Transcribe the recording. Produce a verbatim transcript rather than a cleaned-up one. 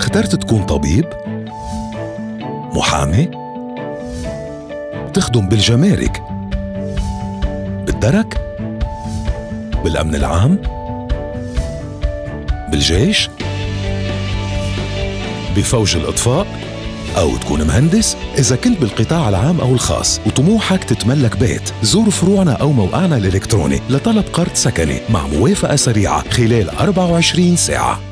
اخترت تكون طبيب؟ محامي؟ تخدم بالجمارك؟ بالدرك؟ بالأمن العام؟ بالجيش؟ بفوج الإطفاء؟ أو تكون مهندس؟ إذا كنت بالقطاع العام أو الخاص وطموحك تتملك بيت، زور فروعنا أو موقعنا الإلكتروني لطلب قرض سكني مع موافقة سريعة خلال أربعة وعشرين ساعة.